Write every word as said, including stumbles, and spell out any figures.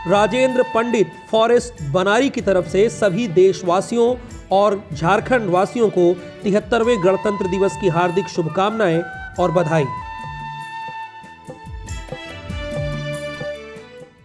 राजेंद्र पंडित forest बनारी की तरफ से सभी देशवासियों और झारखंड वासियों को तिहत्तरवें गणतंत्र दिवस की हार्दिक शुभकामनाएं और बधाई।